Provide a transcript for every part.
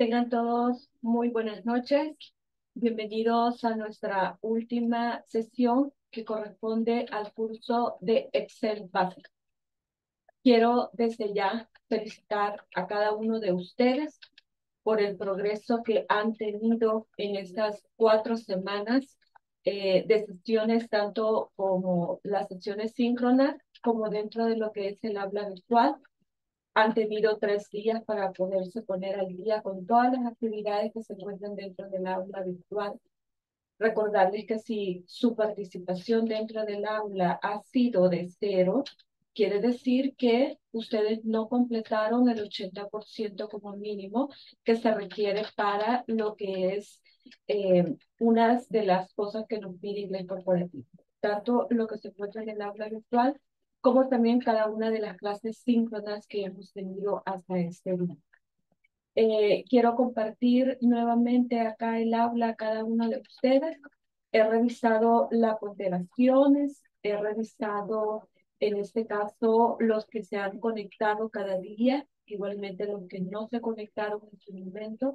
Tengan todos muy buenas noches. Bienvenidos a nuestra última sesión que corresponde al curso de Excel básico. Quiero desde ya felicitar a cada uno de ustedes por el progreso que han tenido en estas 4 semanas de sesiones, tanto como las sesiones síncronas, como dentro de lo que es el aula virtual. Han tenido 3 días para poderse poner al día con todas las actividades que se encuentran dentro del aula virtual. Recordarles que si su participación dentro del aula ha sido de 0, quiere decir que ustedes no completaron el 80% como mínimo que se requiere para lo que es unas de las cosas que nos pide Inglés Corporativo. Tanto lo que se encuentra en el aula virtual como también cada una de las clases síncronas que hemos tenido hasta este día. Quiero compartir nuevamente acá el aula a cada uno de ustedes. He revisado las ponderaciones, he revisado en este caso los que se han conectado cada día, igualmente los que no se conectaron en su momento.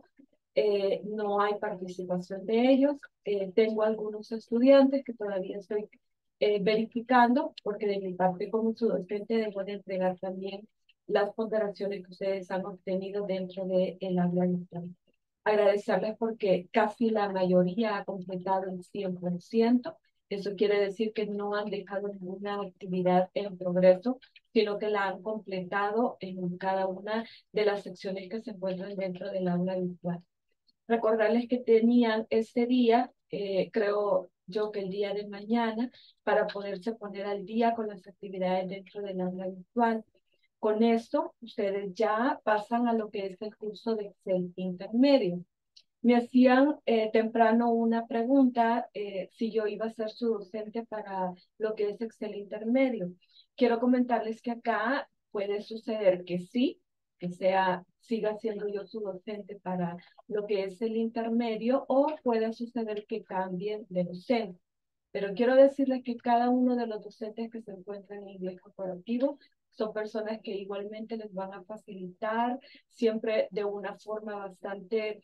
No hay participación de ellos. Tengo algunos estudiantes que todavía estoy verificando, porque de mi parte como su docente debo de entregar también las ponderaciones que ustedes han obtenido dentro del aula virtual. Agradecerles porque casi la mayoría ha completado el 100%. Eso quiere decir que no han dejado ninguna actividad en progreso, sino que la han completado en cada una de las secciones que se encuentran dentro del aula virtual. Recordarles que tenían este día, creo yo que el día de mañana, para poderse poner al día con las actividades dentro del aula virtual. Con esto, ustedes ya pasan a lo que es el curso de Excel intermedio. Me hacían temprano una pregunta si yo iba a ser su docente para lo que es Excel intermedio. Quiero comentarles que acá puede suceder que sí, que siga siendo yo su docente para lo que es el intermedio, o puede suceder que cambien de docente. Pero quiero decirles que cada uno de los docentes que se encuentran en inglés corporativo son personas que igualmente les van a facilitar siempre de una forma bastante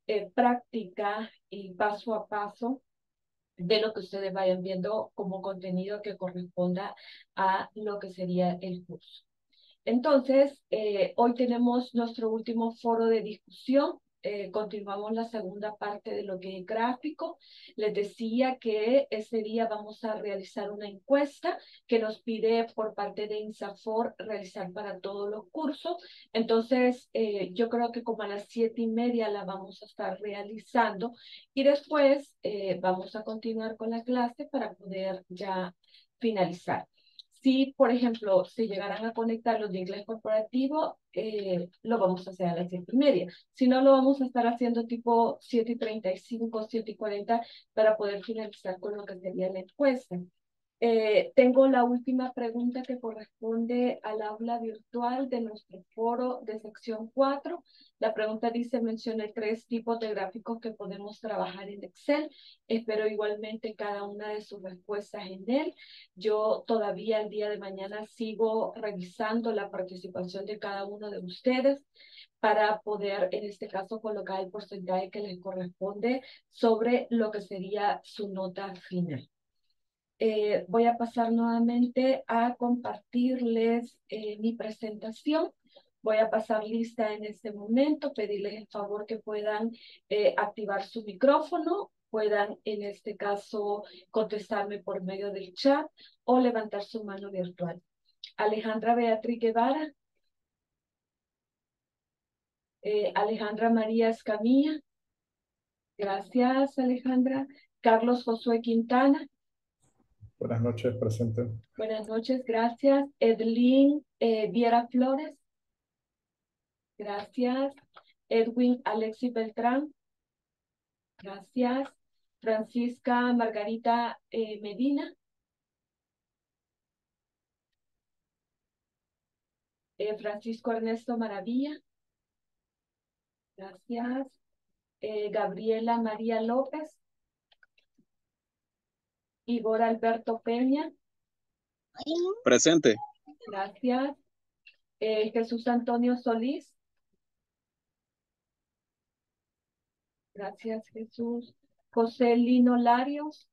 práctica y paso a paso de lo que ustedes vayan viendo como contenido que corresponda a lo que sería el curso. Entonces, hoy tenemos nuestro último foro de discusión. Continuamos la segunda parte de lo que es gráfico. Les decía que ese día vamos a realizar una encuesta que nos pide por parte de INSAFORP realizar para todos los cursos. Entonces, yo creo que como a las 7:30 la vamos a estar realizando y después vamos a continuar con la clase para poder ya finalizar. Si, por ejemplo, se llegaran a conectar los de inglés corporativo, lo vamos a hacer a las 7:30. Si no, lo vamos a estar haciendo tipo 7:35, 7:40 para poder finalizar con lo que sería la encuesta. Tengo la última pregunta que corresponde al aula virtual de nuestro foro de sección 4. La pregunta dice, mencione 3 tipos de gráficos que podemos trabajar en Excel. Espero igualmente cada una de sus respuestas en él. Yo todavía el día de mañana sigo revisando la participación de cada uno de ustedes para poder, en este caso, colocar el porcentaje que les corresponde sobre lo que sería su nota final. Voy a pasar nuevamente a compartirles mi presentación. Voy a pasar lista en este momento, pedirles el favor que puedan activar su micrófono, puedan en este caso contestarme por medio del chat o levantar su mano virtual. Alejandra Beatriz Guevara, Alejandra María Escamilla, gracias Alejandra. Carlos Josué Quintana. Buenas noches, presente. Buenas noches, gracias. Edlin Viera Flores. Gracias. Edwin Alexis Beltrán. Gracias. Francisca Margarita Medina. Francisco Ernesto Maravilla. Gracias. Gabriela María López. Igor Alberto Peña. Presente. Gracias. Jesús Antonio Solís. Gracias, Jesús. José Lino Larios.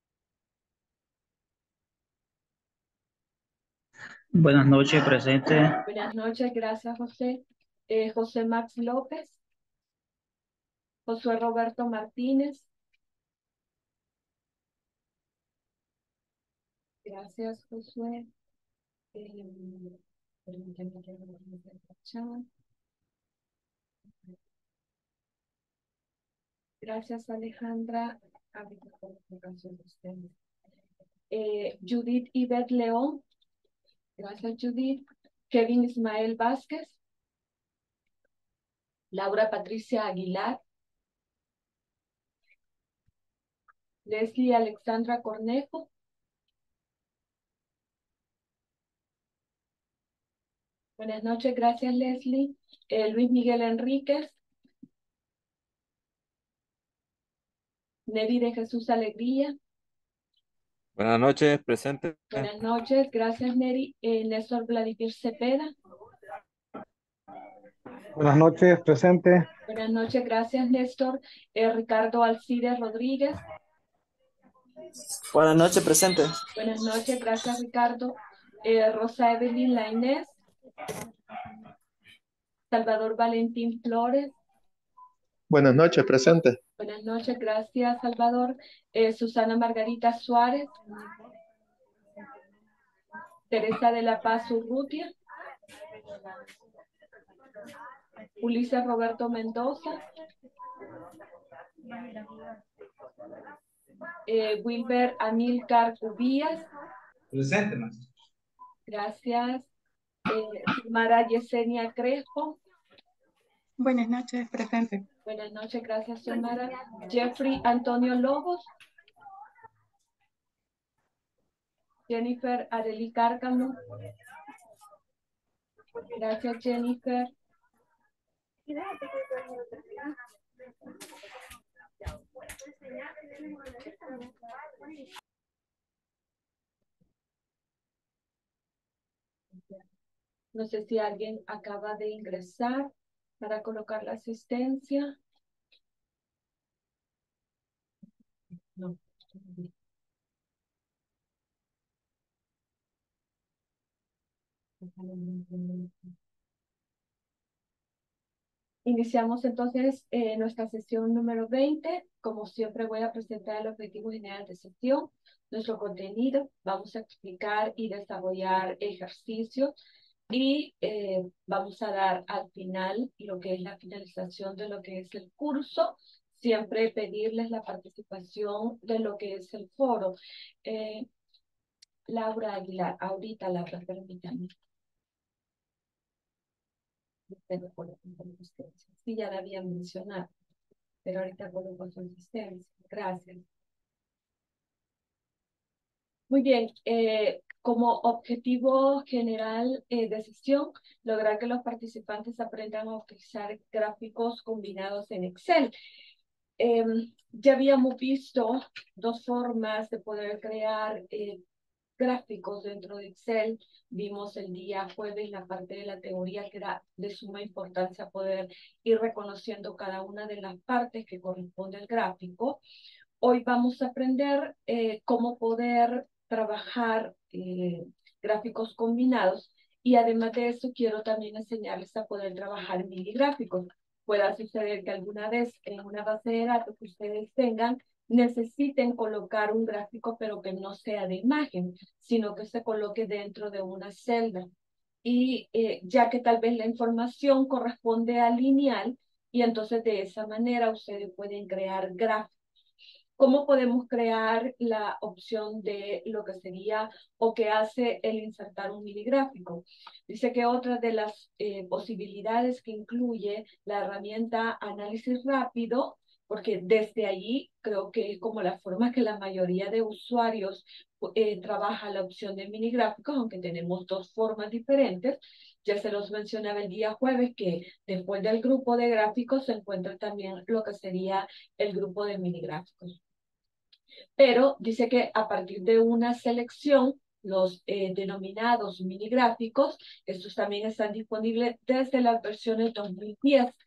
Buenas noches, presente. Buenas noches, gracias, José. José Max López. Josué Roberto Martínez. Gracias, Josué. Permítame que lo ponga en el chat. Gracias, Alejandra. Ahorita por la canción de ustedes. Judith Ivette León. Gracias, Judith. Kevin Ismael Vázquez. Laura Patricia Aguilar. Leslie Alexandra Cornejo. Buenas noches, gracias, Leslie. Luis Miguel Enríquez. Neri de Jesús Alegría. Buenas noches, presente. Buenas noches, gracias, Neri. Néstor Vladimir Cepeda. Buenas noches, presente. Buenas noches, gracias, Néstor. Ricardo Alcides Rodríguez. Buenas noches, presente. Buenas noches, gracias, Ricardo. Rosa Evelyn Lainez. Salvador Valentín Flores. Buenas noches, presente. Buenas noches, gracias, Salvador. Susana Margarita Suárez. Teresa de la Paz Urrutia. Ulises Roberto Mendoza. Wilber Amílcar Cubías. Presente, maestro. Gracias. Mara Yesenia Crespo. Buenas noches, presente. Buenas noches, gracias, Xiomara. Jeffrey Antonio Lobos. Jennifer Arely Cárcamo. Gracias, Jennifer. No sé si alguien acaba de ingresar para colocar la asistencia. No. Iniciamos entonces nuestra sesión número 20. Como siempre voy a presentar el objetivo general de sesión, nuestro contenido. Vamos a explicar y desarrollar ejercicios y vamos a dar al final lo que es la finalización de lo que es el curso. Siempre pedirles la participación de lo que es el foro. Laura Aguilar, ahorita Laura, permítame. Sí, ya la había mencionado, pero ahorita coloco su asistencia. Gracias. Muy bien, como objetivo general de sesión, lograr que los participantes aprendan a utilizar gráficos combinados en Excel. Ya habíamos visto dos formas de poder crear gráficos dentro de Excel. Vimos el día jueves la parte de la teoría que era de suma importancia poder ir reconociendo cada una de las partes que corresponde al gráfico. Hoy vamos a aprender cómo poder trabajar gráficos combinados y además de eso quiero también enseñarles a poder trabajar miligráficos. Pueda suceder que alguna vez en una base de datos que ustedes tengan necesiten colocar un gráfico pero que no sea de imagen, sino que se coloque dentro de una celda. Y ya que tal vez la información corresponde a lineal y entonces de esa manera ustedes pueden crear gráficos. ¿Cómo podemos crear la opción de lo que sería o que hace el insertar un miligráfico? Dice que otra de las posibilidades que incluye la herramienta análisis rápido, porque desde allí creo que es como la forma que la mayoría de usuarios trabaja la opción de minigráficos, aunque tenemos dos formas diferentes. Ya se los mencionaba el día jueves que después del grupo de gráficos se encuentra también lo que sería el grupo de minigráficos. Pero dice que a partir de una selección, los denominados minigráficos, estos también están disponibles desde las versiones 2010.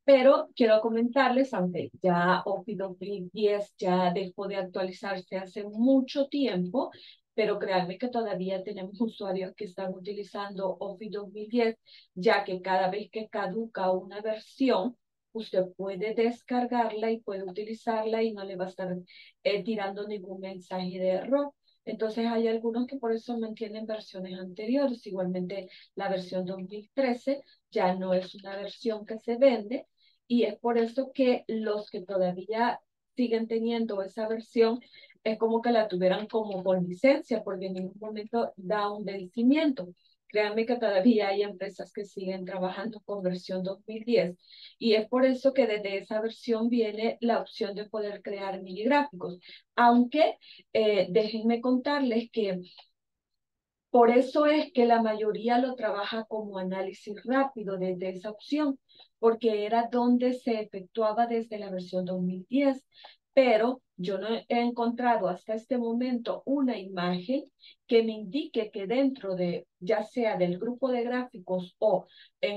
Pero quiero comentarles, aunque ya Office 2010 ya dejó de actualizarse hace mucho tiempo, pero créanme que todavía tenemos usuarios que están utilizando Office 2010, ya que cada vez que caduca una versión, usted puede descargarla y puede utilizarla y no le va a estar tirando ningún mensaje de error. Entonces hay algunos que por eso mantienen versiones anteriores. Igualmente la versión 2013 ya no es una versión que se vende, y es por eso que los que todavía siguen teniendo esa versión es como que la tuvieran como con licencia, porque en ningún momento da un vencimiento. Créanme que todavía hay empresas que siguen trabajando con versión 2010, y es por eso que desde esa versión viene la opción de poder crear mini gráficos. Aunque déjenme contarles que por eso es que la mayoría lo trabaja como análisis rápido desde esa opción, porque era donde se efectuaba desde la versión 2010. Pero yo no he encontrado hasta este momento una imagen que me indique que dentro de, ya sea del grupo de gráficos o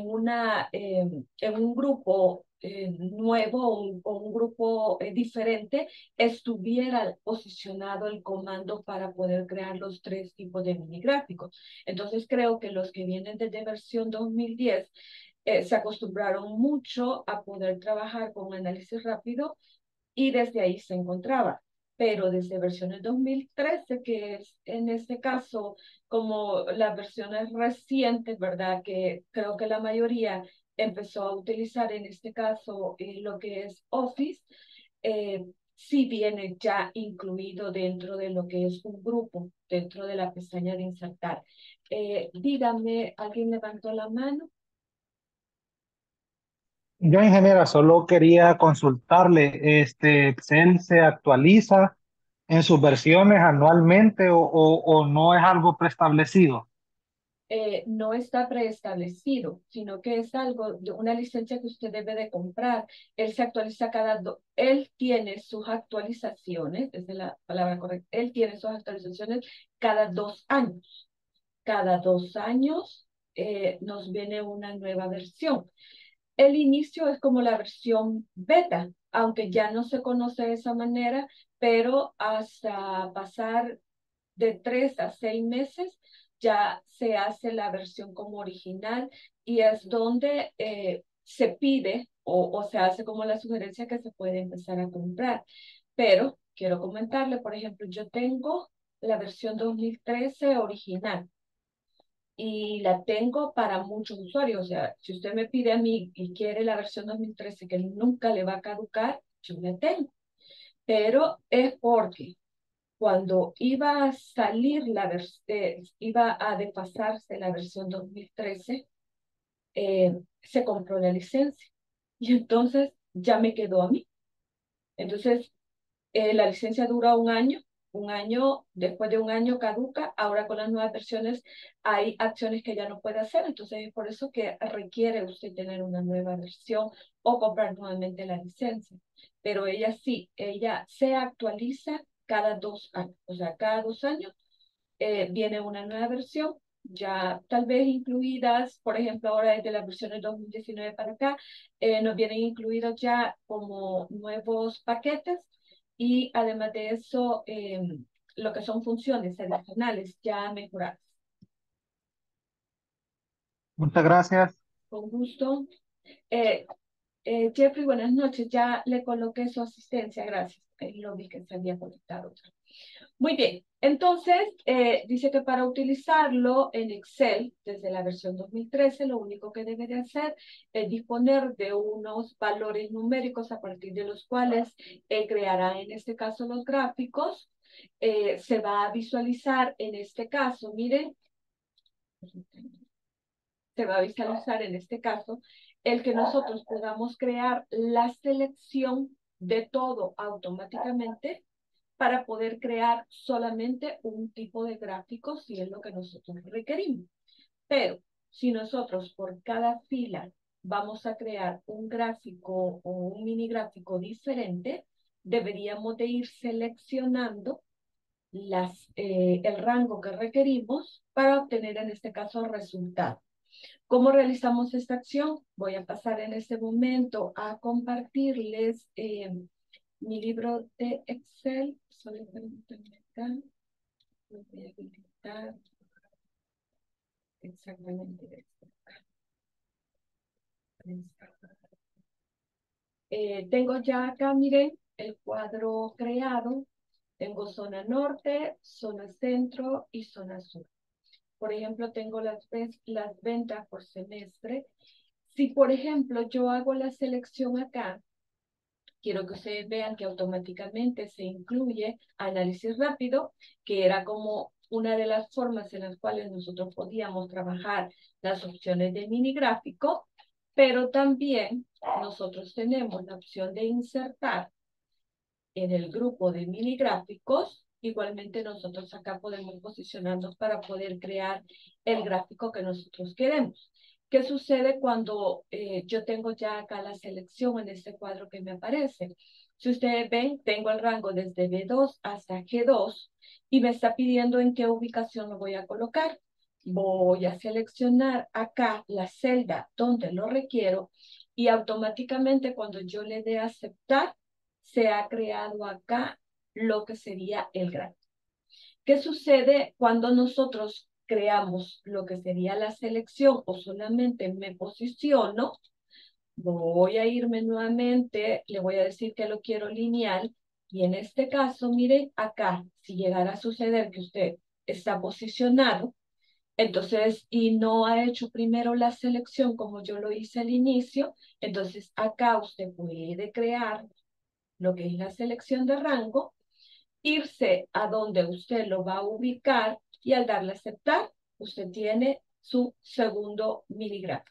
en un grupo nuevo o un grupo diferente, estuviera posicionado el comando para poder crear los tres tipos de mini gráficos. Entonces creo que los que vienen desde versión 2010 se acostumbraron mucho a poder trabajar con análisis rápido y desde ahí se encontraba. Pero desde versiones 2013, que es en este caso como las versiones recientes, ¿verdad? Que creo que la mayoría empezó a utilizar en este caso lo que es Office, sí viene ya incluido dentro de lo que es un grupo, dentro de la pestaña de insertar. Dígame, ¿alguien levantó la mano? Yo, ingeniera, solo quería consultarle, ¿Excel se actualiza en sus versiones anualmente o no es algo preestablecido? No está preestablecido, sino que es algo de una licencia que usted debe de comprar. Él se actualiza él tiene sus actualizaciones, esa es la palabra correcta, él tiene sus actualizaciones cada 2 años. Cada 2 años nos viene una nueva versión. El inicio es como la versión beta, aunque ya no se conoce de esa manera, pero hasta pasar de 3 a 6 meses ya se hace la versión como original, y es donde se pide o se hace como la sugerencia que se puede empezar a comprar. Pero quiero comentarle, por ejemplo, yo tengo la versión 2013 original y la tengo para muchos usuarios. O sea, si usted me pide a mí y quiere la versión 2013 que nunca le va a caducar, yo la tengo. Pero es porque cuando iba a salir iba a desfasarse la versión 2013, se compró la licencia y entonces ya me quedó a mí. Entonces, la licencia dura un año, después de un año caduca. Ahora con las nuevas versiones hay acciones que ya no puede hacer, entonces es por eso que requiere usted tener una nueva versión o comprar nuevamente la licencia. Pero ella sí, ella se actualiza cada 2 años, o sea, cada 2 años viene una nueva versión, ya tal vez incluidas, por ejemplo, ahora desde las versiones 2019 para acá, nos vienen incluidos ya como nuevos paquetes, y además de eso, lo que son funciones adicionales ya mejoradas. Muchas gracias. Con gusto. Eh, Jeffrey, buenas noches. Ya le coloqué su asistencia, gracias. Lo vi que se había conectado. Muy bien, entonces dice que para utilizarlo en Excel desde la versión 2013, lo único que debe de hacer es disponer de unos valores numéricos a partir de los cuales creará en este caso los gráficos. Se va a visualizar en este caso, miren, se va a visualizar en este caso el que nosotros podamos crear la selección de todo automáticamente para poder crear solamente un tipo de gráfico si es lo que nosotros requerimos. Pero si nosotros por cada fila vamos a crear un gráfico o un mini gráfico diferente, deberíamos de ir seleccionando el rango que requerimos para obtener en este caso el resultado. ¿Cómo realizamos esta acción? Voy a pasar en este momento a compartirles mi libro de Excel. Solo permítanme acá. Lo voy a habilitar. Exactamente esto. Tengo ya acá, miren, el cuadro creado. Tengo zona norte, zona centro y zona sur. Por ejemplo, tengo las ventas por semestre. Si, por ejemplo, yo hago la selección acá, quiero que ustedes vean que automáticamente se incluye análisis rápido, que era como una de las formas en las cuales nosotros podíamos trabajar las opciones de mini gráfico, pero también nosotros tenemos la opción de insertar en el grupo de mini gráficos. Igualmente nosotros acá podemos posicionarnos para poder crear el gráfico que nosotros queremos. ¿Qué sucede cuando yo tengo ya acá la selección en este cuadro que me aparece? Si ustedes ven, tengo el rango desde B2 hasta G2 y me está pidiendo en qué ubicación lo voy a colocar. Voy a seleccionar acá la celda donde lo requiero y automáticamente cuando yo le dé a aceptar, se ha creado acá lo que sería el gráfico. ¿Qué sucede cuando nosotros creamos lo que sería la selección o solamente me posiciono? Voy a irme nuevamente, le voy a decir que lo quiero lineal y en este caso, miren acá, si llegara a suceder que usted está posicionado, entonces, y no ha hecho primero la selección como yo lo hice al inicio, entonces acá usted puede crear lo que es la selección de rango, irse a donde usted lo va a ubicar y al darle a aceptar, usted tiene su segundo mini gráfico.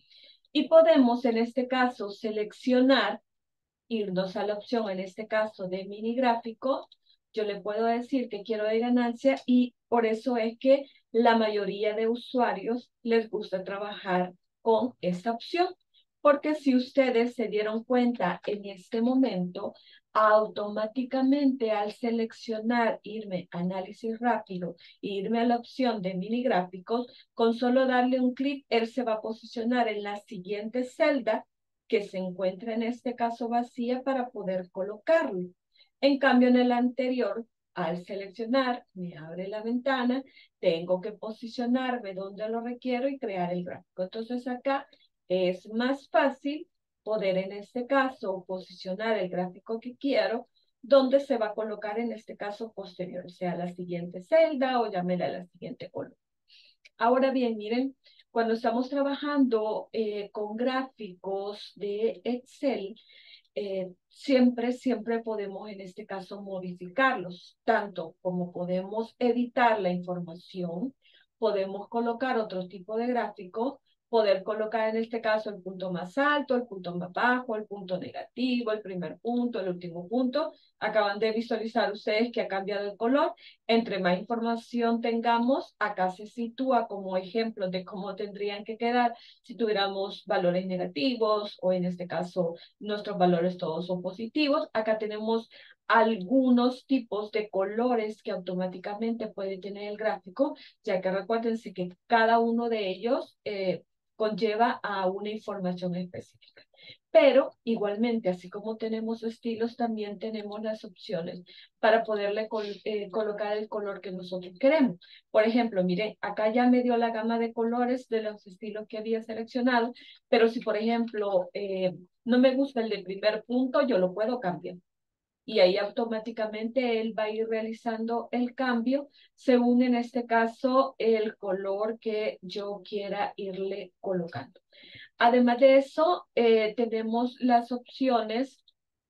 Y podemos en este caso seleccionar, irnos a la opción en este caso de mini gráfico. Yo le puedo decir que quiero de ganancia y por eso es que la mayoría de usuarios les gusta trabajar con esta opción. Porque si ustedes se dieron cuenta en este momento, automáticamente al seleccionar irme a análisis rápido e irme a la opción de mini gráficos, con solo darle un clic, él se va a posicionar en la siguiente celda que se encuentra en este caso vacía para poder colocarlo. En cambio, en el anterior, al seleccionar, me abre la ventana, tengo que posicionarme donde lo requiero y crear el gráfico. Entonces acá es más fácil poder en este caso posicionar el gráfico que quiero, donde se va a colocar en este caso posterior, sea la siguiente celda o llámela a la siguiente columna. Ahora bien, miren, cuando estamos trabajando con gráficos de Excel, siempre podemos en este caso modificarlos, tanto como podemos editar la información, podemos colocar otro tipo de gráfico, poder colocar en este caso el punto más alto, el punto más bajo, el punto negativo, el primer punto, el último punto. Acaban de visualizar ustedes que ha cambiado el color. Entre más información tengamos, acá se sitúa como ejemplo de cómo tendrían que quedar si tuviéramos valores negativos o en este caso nuestros valores todos son positivos. Acá tenemos algunos tipos de colores que automáticamente puede tener el gráfico, ya que recuérdense que cada uno de ellos conlleva a una información específica. Pero igualmente, así como tenemos estilos, también tenemos las opciones para poderle colocar el color que nosotros queremos. Por ejemplo, mire, acá ya me dio la gama de colores de los estilos que había seleccionado, pero si por ejemplo no me gusta el del primer punto, yo lo puedo cambiar. Y ahí automáticamente él va a ir realizando el cambio según en este caso el color que yo quiera irle colocando. Además de eso, tenemos las opciones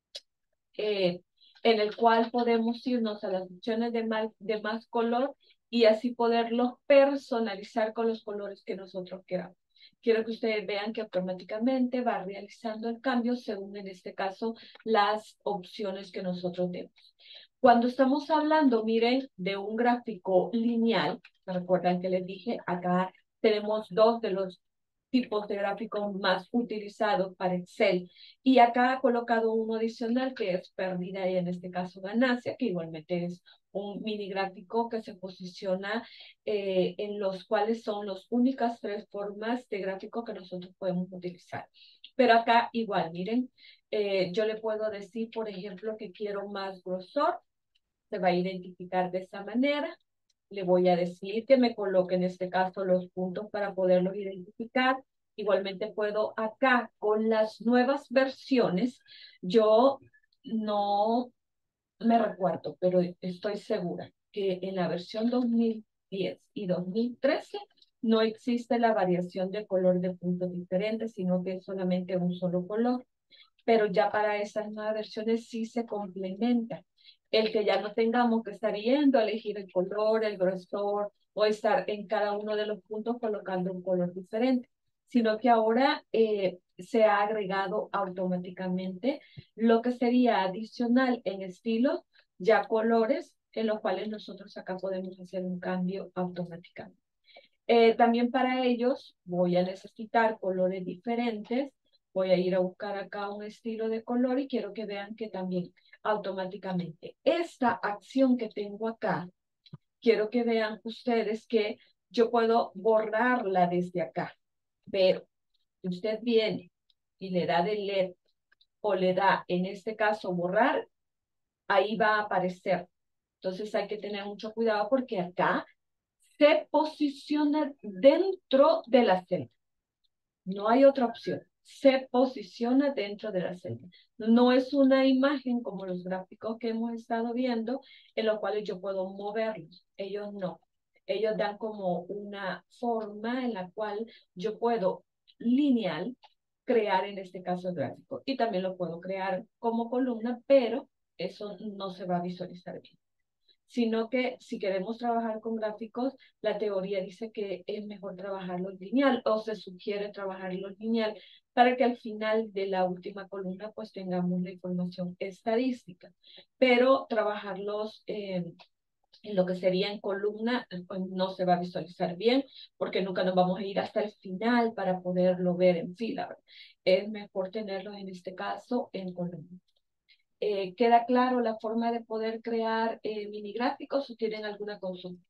en el cual podemos irnos a las opciones de más color y así poderlos personalizar con los colores que nosotros queramos. Quiero que ustedes vean que automáticamente va realizando el cambio según en este caso las opciones que nosotros demos. Cuando estamos hablando, miren, de un gráfico lineal, recuerdan que les dije, acá tenemos dos de los tipos de gráficos más utilizados para Excel. Y acá he colocado uno adicional que es pérdida y en este caso ganancia, que igualmente es un mini gráfico que se posiciona en los cuales son las únicas tres formas de gráfico que nosotros podemos utilizar. Pero acá igual, miren, yo le puedo decir, por ejemplo, que quiero más grosor, se va a identificar de esa manera. Le voy a decir que me coloque en este caso los puntos para poderlos identificar. Igualmente puedo acá con las nuevas versiones, yo no me recuerdo, pero estoy segura que en la versión 2010 y 2013 no existe la variación de color de puntos diferentes, sino que es solamente un solo color. Pero ya para esas nuevas versiones sí se complementa. El que ya no tengamos que estar yendo a elegir el color, el grosor, o estar en cada uno de los puntos colocando un color diferente, sino que ahora se ha agregado automáticamente lo que sería adicional en estilos, ya colores, en los cuales nosotros acá podemos hacer un cambio automáticamente. También para ellos voy a necesitar colores diferentes. Voy a ir a buscar acá un estilo de color y quiero que vean que también automáticamente esta acción que tengo acá, quiero que vean ustedes que yo puedo borrarla desde acá. Pero si usted viene y le da delete o le da, en este caso, borrar, ahí va a aparecer. Entonces hay que tener mucho cuidado porque acá se posiciona dentro de la celda. No hay otra opción. Se posiciona dentro de la celda. No es una imagen como los gráficos que hemos estado viendo, en los cuales yo puedo moverlos. Ellos no. Ellos dan como una forma en la cual yo puedo lineal crear en este caso el gráfico. Y también lo puedo crear como columna, pero eso no se va a visualizar bien, sino que si queremos trabajar con gráficos, la teoría dice que es mejor trabajarlo lineal o se sugiere trabajarlo lineal para que al final de la última columna pues tengamos la información estadística, pero trabajarlos en lo que sería en columna pues no se va a visualizar bien porque nunca nos vamos a ir hasta el final para poderlo ver en fila. Es mejor tenerlos en este caso en columna. ¿Queda claro la forma de poder crear mini gráficos o tienen alguna consulta?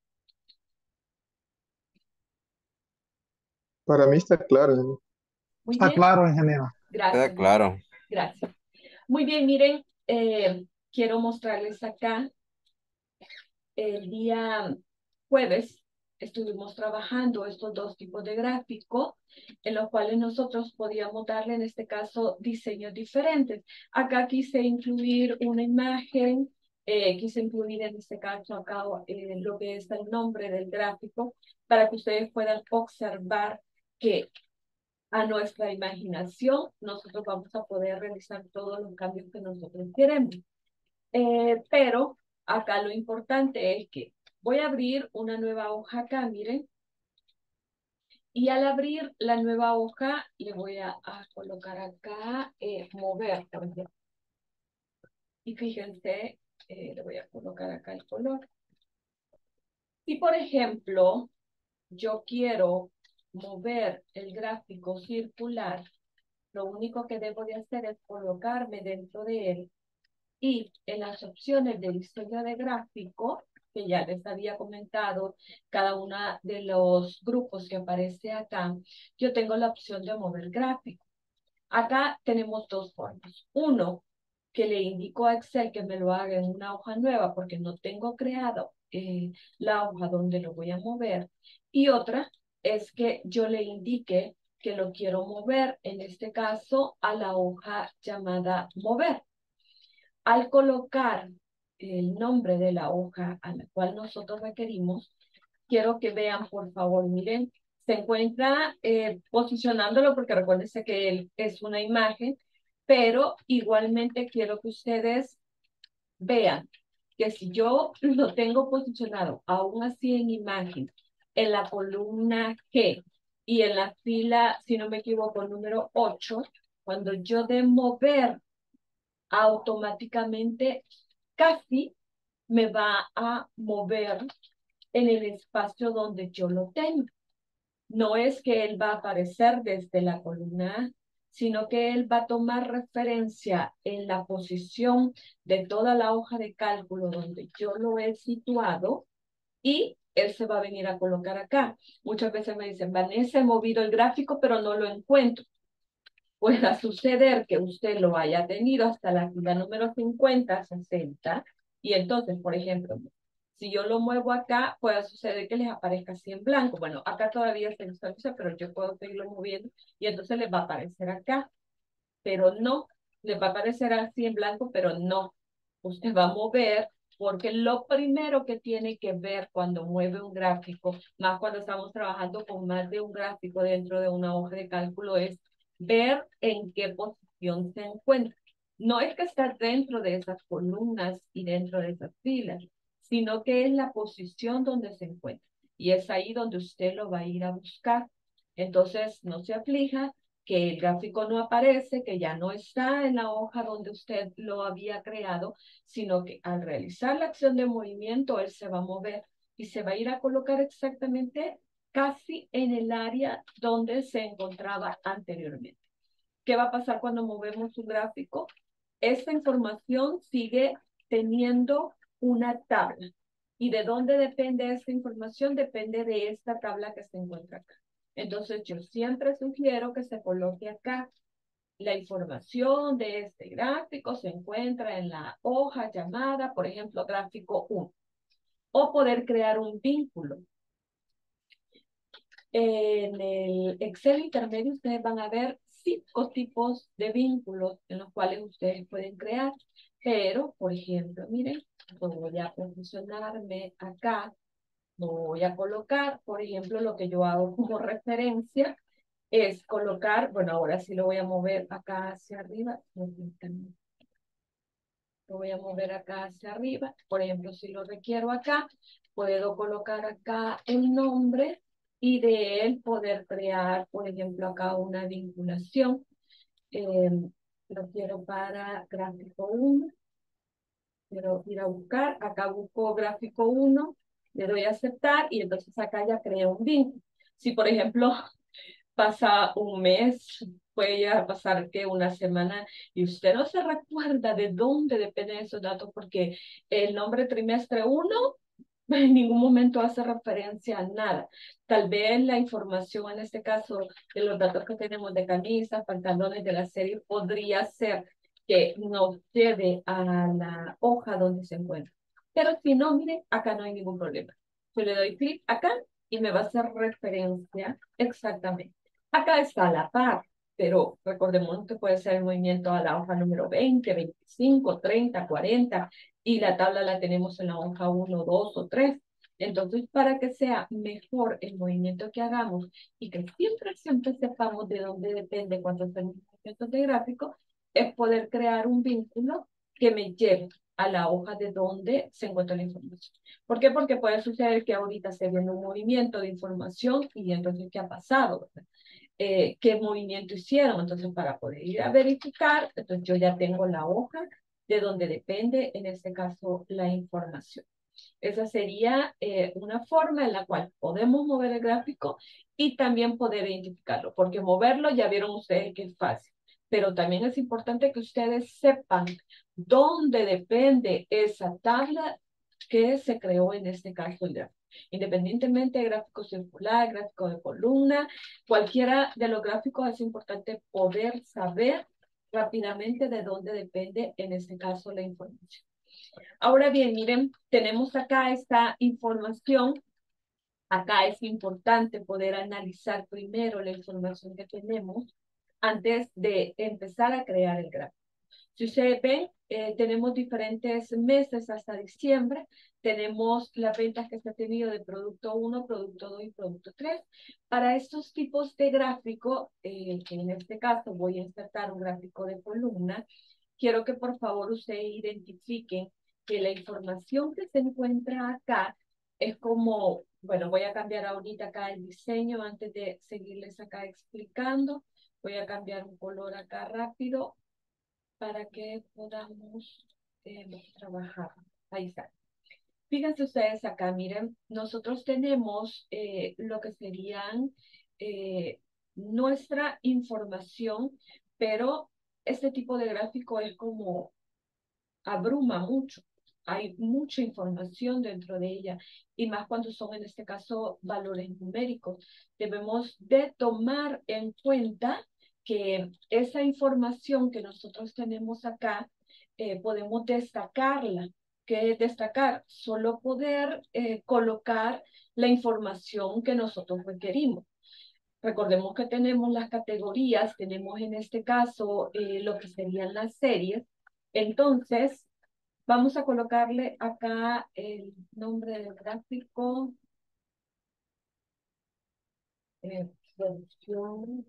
Para mí está claro. Muy Está bien, claro, ingeniero. Queda gracias. claro. Gracias. Muy bien, miren, quiero mostrarles acá el día jueves estuvimos trabajando estos dos tipos de gráficos en los cuales nosotros podíamos darle en este caso diseños diferentes. Acá quise incluir una imagen, quise incluir en este caso acá lo que es el nombre del gráfico para que ustedes puedan observar que a nuestra imaginación nosotros vamos a poder realizar todos los cambios que nosotros queremos. Pero acá lo importante es que voy a abrir una nueva hoja acá, miren. Y al abrir la nueva hoja, le voy a colocar acá, mover, por ejemplo. Y fíjense, le voy a colocar acá el color. Si, por ejemplo, yo quiero mover el gráfico circular, lo único que debo de hacer es colocarme dentro de él y en las opciones de diseño de gráfico, que ya les había comentado, cada uno de los grupos que aparece acá, yo tengo la opción de mover gráfico. Acá tenemos dos formas. Uno, que le indico a Excel que me lo haga en una hoja nueva porque no tengo creado la hoja donde lo voy a mover. Y otra es que yo le indique que lo quiero mover, en este caso, a la hoja llamada mover. Al colocar el nombre de la hoja a la cual nosotros requerimos, quiero que vean, por favor, miren, se encuentra posicionándolo porque recuérdense que él es una imagen, pero igualmente quiero que ustedes vean que si yo lo tengo posicionado aún así en imagen, en la columna G y en la fila, si no me equivoco, número 8, cuando yo de mover automáticamente casi me va a mover en el espacio donde yo lo tengo. no es que él va a aparecer desde la columna A, sino que él va a tomar referencia en la posición de toda la hoja de cálculo donde yo lo he situado y él se va a venir a colocar acá. Muchas veces me dicen, Vanessa, he movido el gráfico, pero no lo encuentro. Pueda suceder que usted lo haya tenido hasta la fila número 50, 60, y entonces, por ejemplo, si yo lo muevo acá, puede suceder que les aparezca así en blanco. Bueno, acá todavía se visualiza, pero yo puedo seguirlo moviendo y entonces les va a aparecer acá, pero no, les va a aparecer así en blanco, pero no. Usted va a mover porque lo primero que tiene que ver cuando mueve un gráfico, más cuando estamos trabajando con más de un gráfico dentro de una hoja de cálculo, es ver en qué posición se encuentra. No es que está dentro de esas columnas y dentro de esas filas, sino que es la posición donde se encuentra. Y es ahí donde usted lo va a ir a buscar. Entonces, no se aflija que el gráfico no aparece, que ya no está en la hoja donde usted lo había creado, sino que al realizar la acción de movimiento, él se va a mover y se va a ir a colocar exactamente casi en el área donde se encontraba anteriormente. ¿Qué va a pasar cuando movemos un gráfico? Esta información sigue teniendo una tabla. ¿Y de dónde depende esta información? Depende de esta tabla que se encuentra acá. Entonces, yo siempre sugiero que se coloque acá. La información de este gráfico se encuentra en la hoja llamada, por ejemplo, gráfico 1. O poder crear un vínculo. En el Excel intermedio ustedes van a ver 5 tipos de vínculos en los cuales ustedes pueden crear. Pero, por ejemplo, miren, voy a posicionarme acá. Voy a colocar, por ejemplo, lo que yo hago como referencia es colocar, bueno, ahora sí lo voy a mover acá hacia arriba. Lo voy a mover acá hacia arriba. Por ejemplo, si lo requiero acá, puedo colocar acá el nombre y de él poder crear, por ejemplo, acá una vinculación. Lo quiero para gráfico 1. Quiero ir a buscar. Acá busco gráfico 1. Le doy a aceptar y entonces acá ya creo un vínculo. Si, por ejemplo, pasa un mes, puede llegar a pasar que una semana y usted no se recuerda de dónde dependen esos datos porque el nombre trimestre 1 en ningún momento hace referencia a nada. Tal vez la información en este caso de los datos que tenemos de camisas, pantalones de la serie podría ser que nos lleve a la hoja donde se encuentra. Pero si no, mire, acá no hay ningún problema. Yo le doy clic acá y me va a hacer referencia exactamente. Acá está a la par, pero recordemos que puede ser el movimiento a la hoja número 20, 25, 30, 40 y la tabla la tenemos en la hoja 1, 2 o 3. Entonces, para que sea mejor el movimiento que hagamos y que siempre sepamos de dónde depende cuando hacemos movimientos de gráfico, es poder crear un vínculo que me lleve a la hoja de donde se encuentra la información. ¿Por qué? Porque puede suceder que ahorita se viene un movimiento de información y entonces, ¿qué ha pasado? ¿Qué movimiento hicieron? Entonces, para poder ir a verificar, entonces yo ya tengo la hoja de donde depende, en este caso, la información. Esa sería una forma en la cual podemos mover el gráfico y también poder identificarlo, porque moverlo ya vieron ustedes que es fácil, pero también es importante que ustedes sepan dónde depende esa tabla que se creó en este caso el gráfico. Independientemente de gráfico circular, gráfico de columna, cualquiera de los gráficos es importante poder saber rápidamente de dónde depende en este caso la información. Ahora bien, miren, tenemos acá esta información. Acá es importante poder analizar primero la información que tenemos antes de empezar a crear el gráfico. Si ustedes ven, tenemos diferentes meses hasta diciembre. Tenemos las ventas que se ha tenido de producto 1, producto 2 y producto 3. Para estos tipos de gráfico, que en este caso voy a insertar un gráfico de columna, quiero que por favor ustedes identifiquen que la información que se encuentra acá es como, bueno, voy a cambiar ahorita acá el diseño antes de seguirles acá explicando. Voy a cambiar un color acá rápido para que podamos trabajar. Ahí está. Fíjense ustedes acá, miren, nosotros tenemos lo que serían nuestra información, pero este tipo de gráfico es como abruma mucho. Hay mucha información dentro de ella y más cuando son en este caso valores numéricos. Debemos de tomar en cuenta que esa información que nosotros tenemos acá podemos destacarla. ¿Qué es destacar? Solo poder colocar la información que nosotros requerimos. Recordemos que tenemos las categorías, tenemos en este caso lo que serían las series. Entonces, vamos a colocarle acá el nombre del gráfico. Producción.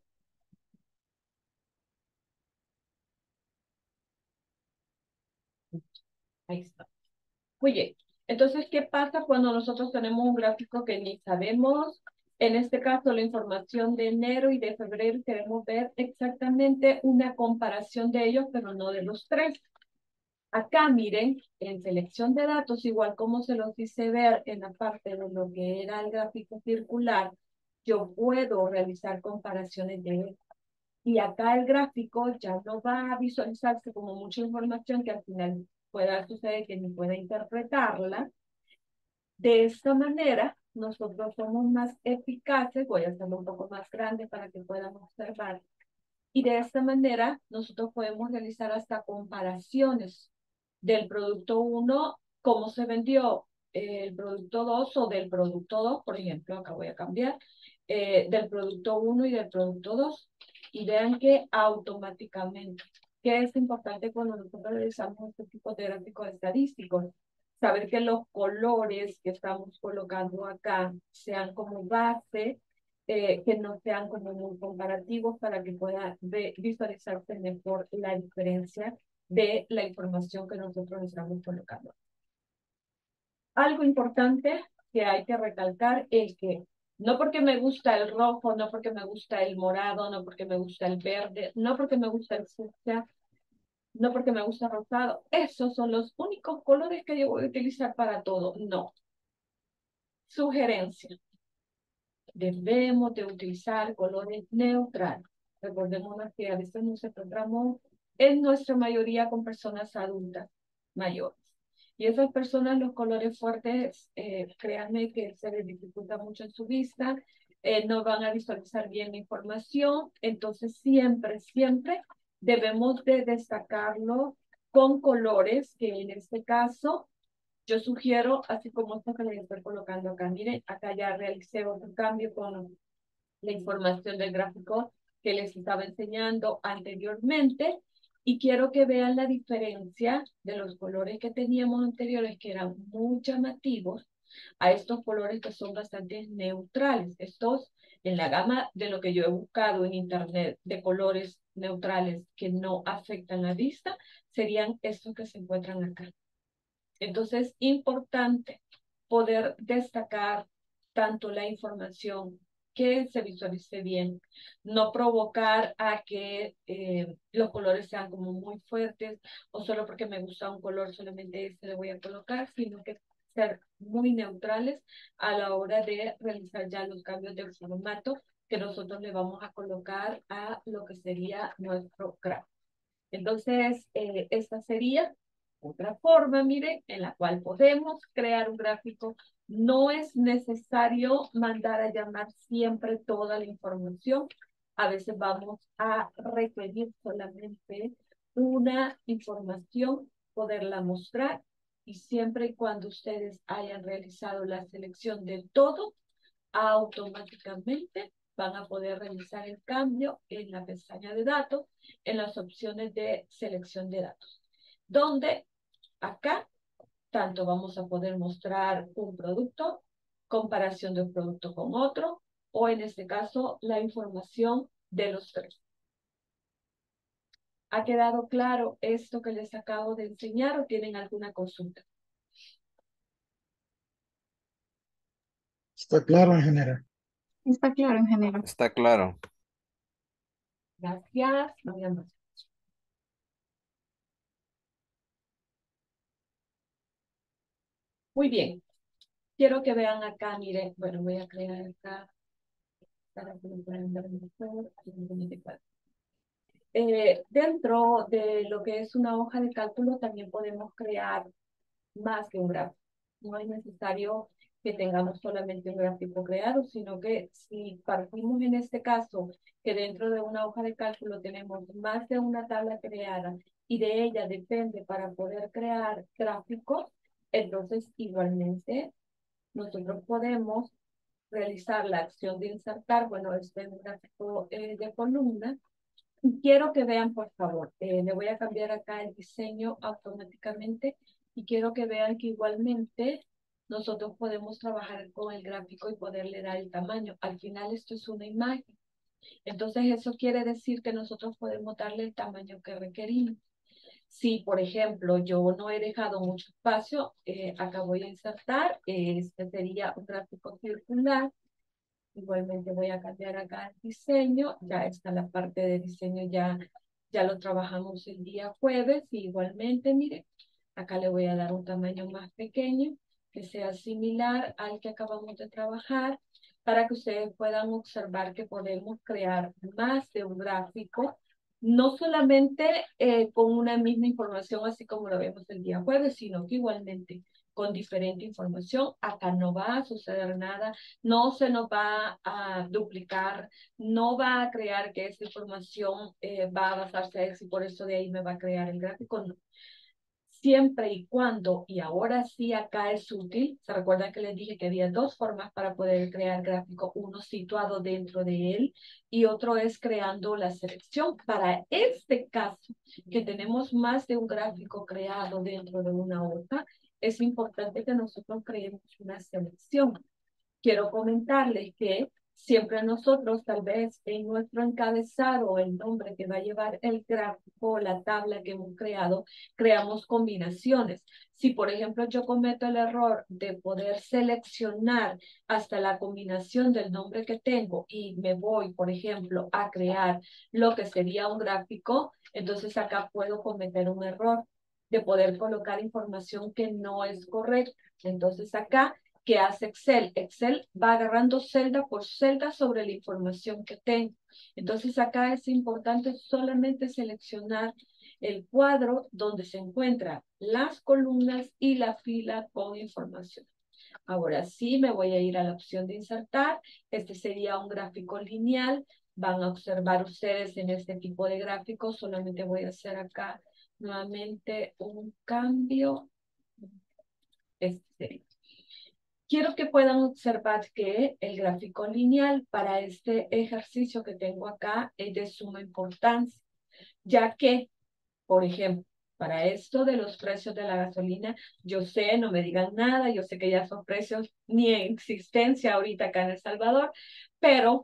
Ahí está. Muy bien. Entonces, ¿qué pasa cuando nosotros tenemos un gráfico que ni sabemos? En este caso, la información de enero y de febrero, queremos ver exactamente una comparación de ellos, pero no de los tres. Acá, miren, en selección de datos, igual como se los hice ver en la parte de lo que era el gráfico circular, yo puedo realizar comparaciones de él. Y acá el gráfico ya no va a visualizarse como mucha información que al final pueda suceder que ni pueda interpretarla. De esta manera, nosotros somos más eficaces. Voy a hacerlo un poco más grande para que puedan observar. Y de esta manera, nosotros podemos realizar hasta comparaciones del producto 1, cómo se vendió el producto 2 o del producto 2, por ejemplo, acá voy a cambiar, del producto 1 y del producto 2. Y vean que automáticamente, que es importante cuando nosotros realizamos este tipo de gráficos estadísticos, saber que los colores que estamos colocando acá sean como base, que no sean como muy comparativos para que pueda visualizarse mejor la diferencia de la información que nosotros estamos colocando. Algo importante que hay que recalcar es que no porque me gusta el rojo, no porque me gusta el morado, no porque me gusta el verde, no porque me gusta el fucsia, no porque me gusta el rosado, esos son los únicos colores que yo voy a utilizar para todo. No. Sugerencia. Debemos de utilizar colores neutrales. Recordemos que a veces nos encontramos en nuestra mayoría con personas adultas mayores. Y esas personas, los colores fuertes, créanme que se les dificulta mucho en su vista, no van a visualizar bien la información, entonces siempre debemos de destacarlo con colores que en este caso yo sugiero, así como esto que les estoy colocando acá. Miren, acá ya realicé otro cambio con la información del gráfico que les estaba enseñando anteriormente. Y quiero que vean la diferencia de los colores que teníamos anteriores, que eran muy llamativos, a estos colores que son bastante neutrales. Estos, en la gama de lo que yo he buscado en internet de colores neutrales que no afectan la vista, serían estos que se encuentran acá. Entonces, importante poder destacar tanto la información que se visualice bien, no provocar a que los colores sean como muy fuertes o solo porque me gusta un color solamente este le voy a colocar, sino que ser muy neutrales a la hora de realizar ya los cambios de formato que nosotros le vamos a colocar a lo que sería nuestro gráfico. Entonces, esta sería otra forma, miren, en la cual podemos crear un gráfico. No es necesario mandar a llamar siempre toda la información. A veces vamos a requerir solamente una información, poderla mostrar, y siempre y cuando ustedes hayan realizado la selección de todo, automáticamente van a poder realizar el cambio en la pestaña de datos, en las opciones de selección de datos, donde acá tanto vamos a poder mostrar un producto, comparación de un producto con otro, o en este caso, la información de los tres. ¿Ha quedado claro esto que les acabo de enseñar o tienen alguna consulta? Está claro en general. Está claro en general. Está claro. Gracias. No había más. Muy bien. Quiero que vean acá, miren, bueno, voy a crear acá para que lo puedan ver mejor. Dentro de lo que es una hoja de cálculo también podemos crear más que un gráfico. No es necesario que tengamos solamente un gráfico creado, sino que si partimos en este caso que dentro de una hoja de cálculo tenemos más de una tabla creada y de ella depende para poder crear gráficos, entonces igualmente nosotros podemos realizar la acción de insertar, bueno, este es un gráfico de columna. Quiero que vean, por favor, le voy a cambiar acá el diseño automáticamente y quiero que vean que igualmente nosotros podemos trabajar con el gráfico y poderle dar el tamaño. Al final esto es una imagen. Entonces eso quiere decir que nosotros podemos darle el tamaño que requerimos. Si, por ejemplo, yo no he dejado mucho espacio, acá voy a insertar, este sería un gráfico circular. Igualmente voy a cambiar acá el diseño, ya está la parte de diseño, ya lo trabajamos el día jueves, y igualmente, mire, acá le voy a dar un tamaño más pequeño, que sea similar al que acabamos de trabajar, para que ustedes puedan observar que podemos crear más de un gráfico, no solamente con una misma información, así como lo vemos el día jueves, sino que igualmente con diferente información. Acá no va a suceder nada, no se nos va a duplicar, no va a crear que esa información va a basarse a eso y por eso de ahí me va a crear el gráfico. No. Siempre y cuando, y ahora sí acá es útil, se recuerda que les dije que había dos formas para poder crear gráfico, uno situado dentro de él y otro es creando la selección. Para este caso, que tenemos más de un gráfico creado dentro de una hoja, es importante que nosotros creemos una selección. Quiero comentarles que siempre nosotros, tal vez en nuestro encabezado, el nombre que va a llevar el gráfico, la tabla que hemos creado, creamos combinaciones. Si, por ejemplo, yo cometo el error de poder seleccionar hasta la combinación del nombre que tengo y me voy, por ejemplo, a crear lo que sería un gráfico, entonces acá puedo cometer un error de poder colocar información que no es correcta. Entonces acá, ¿qué hace Excel? Excel va agarrando celda por celda sobre la información que tengo. Entonces acá es importante solamente seleccionar el cuadro donde se encuentran las columnas y la fila con información. Ahora sí me voy a ir a la opción de insertar. Este sería un gráfico lineal. Van a observar ustedes en este tipo de gráficos. Solamente voy a hacer acá nuevamente un cambio. Quiero que puedan observar que el gráfico lineal para este ejercicio que tengo acá es de suma importancia, ya que, por ejemplo, para esto de los precios de la gasolina, yo sé, no me digan nada, yo sé que ya son precios ni en existencia ahorita acá en El Salvador, pero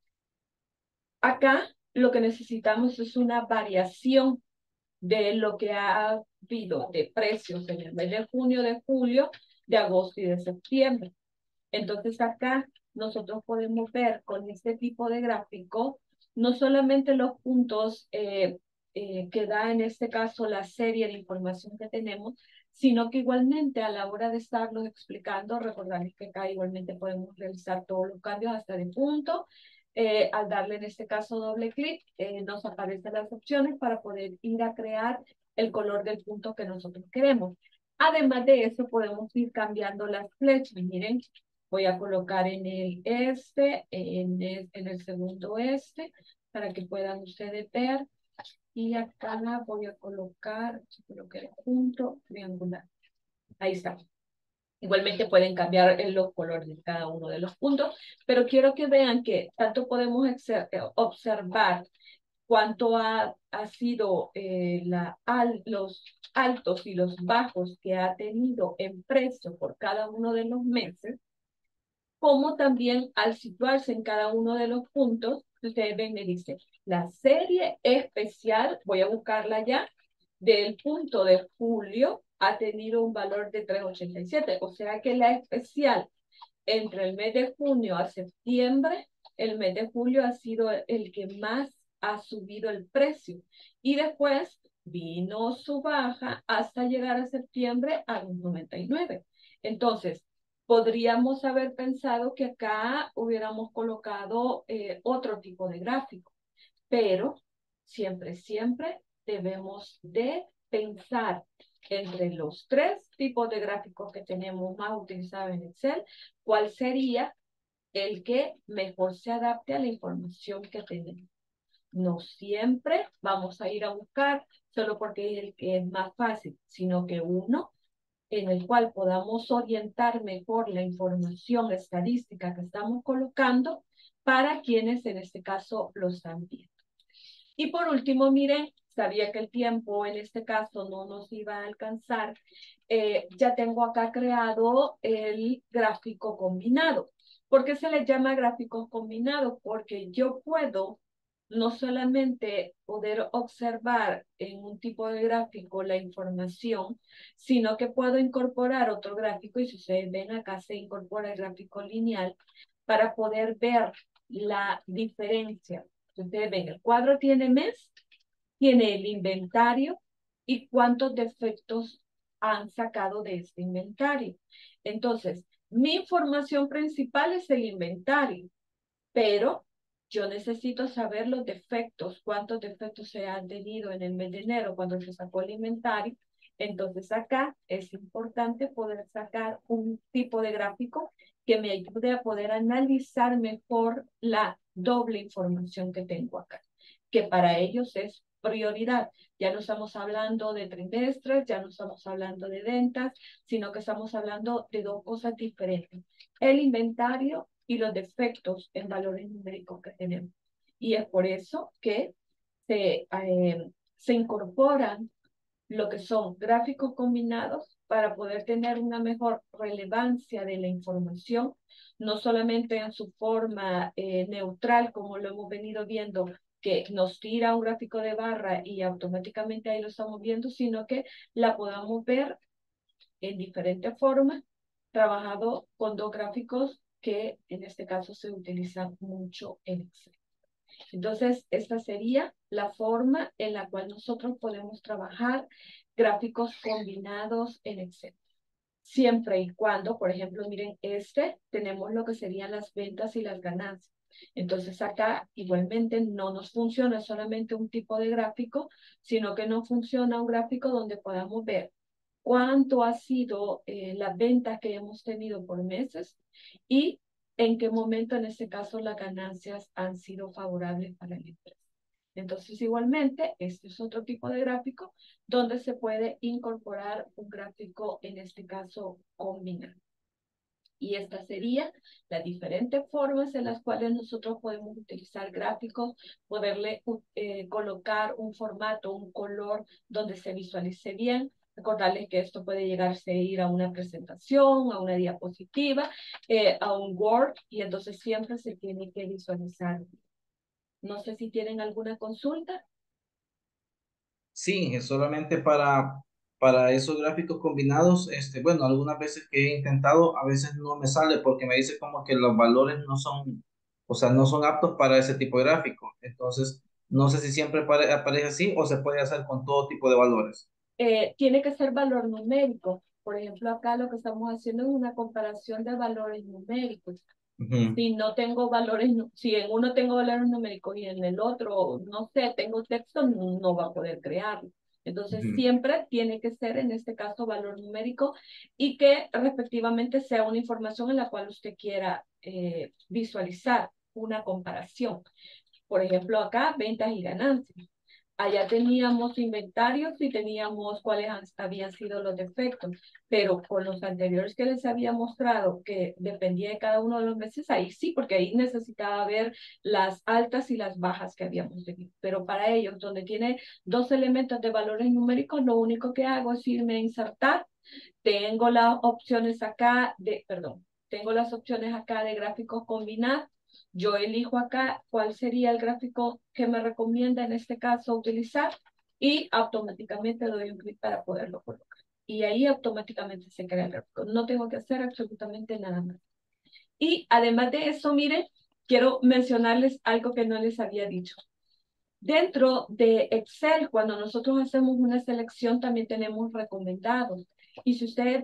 acá lo que necesitamos es una variación de lo que ha habido de precios en el mes de junio, de julio, de agosto y de septiembre. Entonces acá nosotros podemos ver con este tipo de gráfico no solamente los puntos que da en este caso la serie de información que tenemos, sino que igualmente a la hora de estarlos explicando, recordarles que acá igualmente podemos realizar todos los cambios hasta de punto. Al darle en este caso doble clic, nos aparecen las opciones para poder ir a crear el color del punto que nosotros queremos. Además de eso, podemos ir cambiando las flechas. Miren, voy a colocar en el este, en el segundo este, para que puedan ustedes ver. Y acá voy a colocar, el punto triangular. Ahí está. Igualmente pueden cambiar los colores de cada uno de los puntos, pero quiero que vean que tanto podemos observar cuánto ha sido los altos y los bajos que ha tenido en precio por cada uno de los meses, como también al situarse en cada uno de los puntos, ustedes ven, me dice, la serie especial, voy a buscarla ya, del punto de julio ha tenido un valor de 3.87, o sea que la especial entre el mes de junio a septiembre, el mes de julio ha sido el que más ha subido el precio. Y después vino su baja hasta llegar a septiembre a los 99. Entonces, Podríamos haber pensado que acá hubiéramos colocado otro tipo de gráfico, pero siempre debemos de pensar entre los tres tipos de gráficos que tenemos más utilizados en Excel, cuál sería el que mejor se adapte a la información que tenemos. No siempre vamos a ir a buscar solo porque es el que es más fácil, sino que uno en el cual podamos orientar mejor la información estadística que estamos colocando para quienes en este caso lo están viendo. Y por último, miren, sabía que el tiempo en este caso no nos iba a alcanzar. Ya tengo acá creado el gráfico combinado. ¿Por qué se le llama gráfico combinado? Porque yo puedo no solamente poder observar en un tipo de gráfico la información, sino que puedo incorporar otro gráfico, y si ustedes ven acá se incorpora el gráfico lineal para poder ver la diferencia. Ustedes ven, el cuadro tiene mes, tiene el inventario y cuántos defectos han sacado de este inventario. Entonces, mi información principal es el inventario, pero yo necesito saber los defectos, cuántos defectos se han tenido en el mes de enero cuando se sacó el inventario. Entonces acá es importante poder sacar un tipo de gráfico que me ayude a poder analizar mejor la doble información que tengo acá, que para ellos es prioridad. Ya no estamos hablando de trimestres, ya no estamos hablando de ventas, sino que estamos hablando de dos cosas diferentes. El inventario y los defectos en valores numéricos que tenemos. Y es por eso que se incorporan lo que son gráficos combinados para poder tener una mejor relevancia de la información, no solamente en su forma neutral, como lo hemos venido viendo, que nos tira un gráfico de barra y automáticamente ahí lo estamos viendo, sino que la podamos ver en diferentes formas, trabajado con dos gráficos que en este caso se utilizan mucho en Excel. Entonces, esta sería la forma en la cual nosotros podemos trabajar gráficos combinados en Excel. Siempre y cuando, por ejemplo, miren, tenemos lo que serían las ventas y las ganancias. Entonces acá igualmente no nos funciona solamente un tipo de gráfico, sino que nos funciona un gráfico donde podamos ver cuánto ha sido las ventas que hemos tenido por meses y en qué momento en este caso las ganancias han sido favorables para la empresa. Entonces igualmente este es otro tipo de gráfico donde se puede incorporar un gráfico en este caso combinado. Y estas serían las diferentes formas en las cuales nosotros podemos utilizar gráficos, poderle colocar un formato, un color donde se visualice bien. Recordarles que esto puede llegarse a ir a una presentación, a una diapositiva, a un Word, y entonces siempre se tiene que visualizar. No sé si tienen alguna consulta. Sí, es solamente para esos gráficos combinados, bueno, algunas veces que he intentado, a veces no me sale porque me dice como que los valores no son, o sea, no son aptos para ese tipo de gráfico. Entonces, no sé si siempre aparece así o se puede hacer con todo tipo de valores. Tiene que ser valor numérico. Por ejemplo, acá lo que estamos haciendo es una comparación de valores numéricos. Ujú. Si no tengo valores, si en uno tengo valores numéricos y en el otro, no sé, tengo texto, no va a poder crearlo. Entonces, Ujú. siempre tiene que ser, en este caso, valor numérico y que respectivamente sea una información en la cual usted quiera visualizar una comparación. Por ejemplo, acá, ventas y ganancias. Allá teníamos inventarios y teníamos cuáles habían sido los defectos, pero con los anteriores que les había mostrado que dependía de cada uno de los meses, ahí sí, porque ahí necesitaba ver las altas y las bajas que habíamos tenido. Pero para ellos, donde tiene dos elementos de valores numéricos, lo único que hago es irme a insertar. Tengo las opciones acá tengo las opciones acá de gráficos combinados. Yo elijo acá cuál sería el gráfico que me recomienda en este caso utilizar y automáticamente doy un clic para poderlo colocar. Y ahí automáticamente se crea el gráfico. No tengo que hacer absolutamente nada más. Y además de eso, miren, quiero mencionarles algo que no les había dicho. Dentro de Excel, cuando nosotros hacemos una selección, también tenemos recomendados. Y si ustedes ven,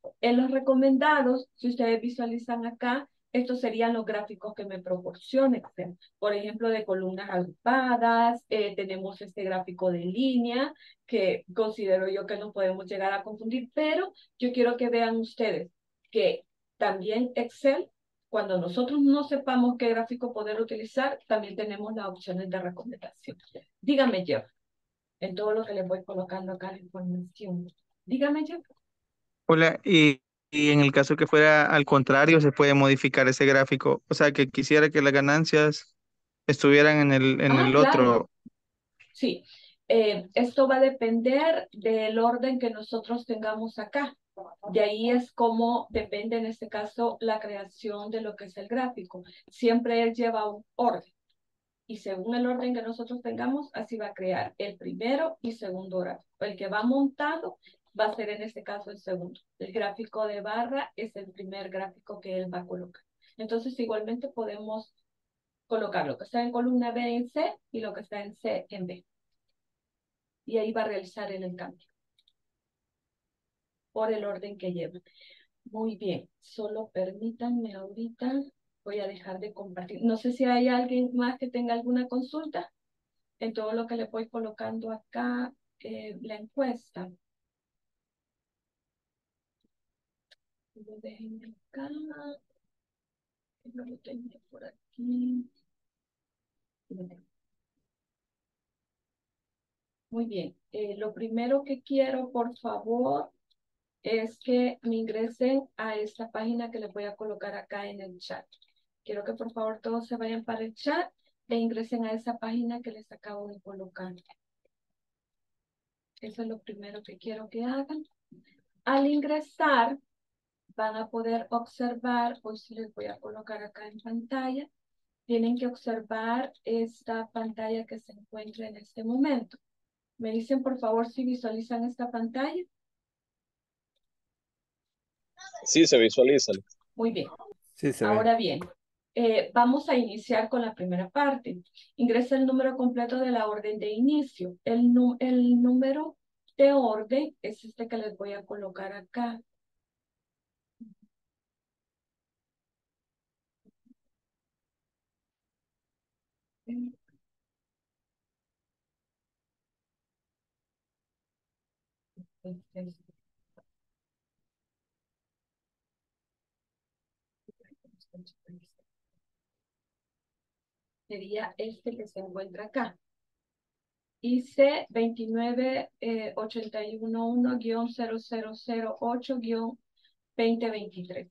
En los recomendados, si ustedes visualizan acá, estos serían los gráficos que me proporciona Excel. Por ejemplo, de columnas agrupadas, tenemos este gráfico de línea, que considero yo que no podemos llegar a confundir, pero yo quiero que vean ustedes que también Excel, cuando nosotros no sepamos qué gráfico poder utilizar, también tenemos las opciones de recomendación. Dígame, Jeff, en todo lo que les voy colocando acá la información. Dígame, Jeff. Hola, y en el caso que fuera al contrario, se puede modificar ese gráfico. O sea, que quisiera que las ganancias estuvieran en el Claro. otro. Sí, esto va a depender del orden que nosotros tengamos acá. De ahí es como depende en este caso la creación de lo que es el gráfico. Siempre él lleva un orden. Y según el orden que nosotros tengamos, así va a crear el primero y segundo gráfico. El que va montado va a ser en este caso el segundo. El gráfico de barra es el primer gráfico que él va a colocar. Entonces igualmente podemos colocar lo que está en columna B en C y lo que está en C en B. Y ahí va a realizar el cambio por el orden que lleva. Muy bien, solo permítanme ahorita, voy a dejar de compartir. No sé si hay alguien más que tenga alguna consulta en todo lo que le voy colocando acá, la encuesta. Lo dejen acá, lo tengo por aquí. Muy bien, lo primero que quiero, por favor, es que me ingresen a esta página que les voy a colocar acá en el chat. Quiero que por favor todos se vayan para el chat e ingresen a esa página que les acabo de colocar. Eso es lo primero que quiero que hagan. Al ingresar, van a poder observar, hoy sí les voy a colocar acá en pantalla, tienen que observar esta pantalla que se encuentra en este momento. Me dicen por favor si visualizan esta pantalla. Sí, se visualizan. Muy bien. Sí, se ve. Ahora bien, vamos a iniciar con la primera parte. Ingresa el número completo de la orden de inicio. El número de orden es este que les voy a colocar acá. Sería este que se encuentra acá. IC 29811-0008-2023.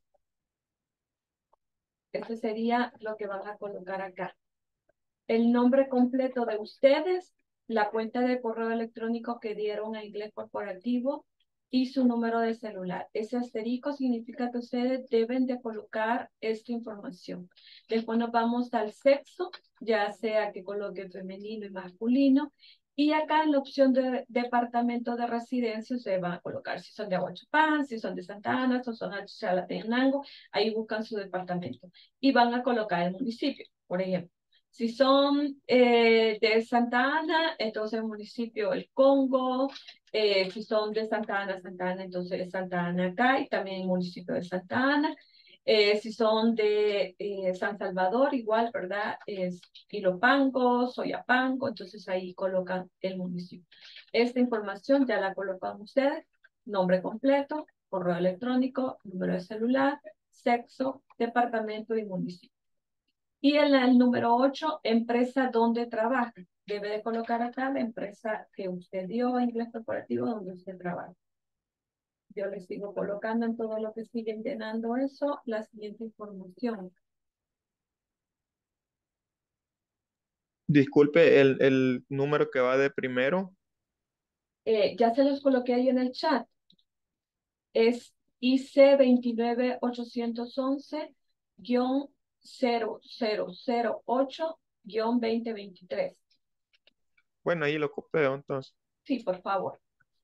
Este sería lo que van a colocar acá. El nombre completo de ustedes, la cuenta de correo electrónico que dieron a Inglés Corporativo y su número de celular. Ese asterisco significa que ustedes deben de colocar esta información. Después nos vamos al sexo, ya sea que coloque femenino y masculino. Y acá en la opción de departamento de residencia, ustedes van a colocar si son de Aguachapán, si son de Santa Ana, si son de Chalatenango, ahí buscan su departamento. Y van a colocar el municipio, por ejemplo. Si son de Santa Ana, entonces el municipio El Congo. Si son de Santa Ana, entonces Santa Ana acá y también el municipio de Santa Ana. Si son de San Salvador, igual, ¿verdad? Es Ilopango, Soyapango, entonces ahí colocan el municipio. Esta información ya la colocan ustedes, nombre completo, correo electrónico, número de celular, sexo, departamento y municipio. Y en el número 8, empresa donde trabaja. Debe de colocar acá la empresa que usted dio a Inglés Corporativo donde usted trabaja. Yo les sigo colocando en todo lo que siguen llenando eso, la siguiente información. Disculpe, el número que va de primero. Ya se los coloqué ahí en el chat. Es IC 29811-0008-2023. Bueno, ahí lo copio entonces. Sí, por favor.